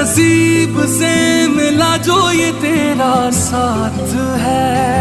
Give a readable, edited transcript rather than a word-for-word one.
नसीब से मिला जो ये तेरा साथ है।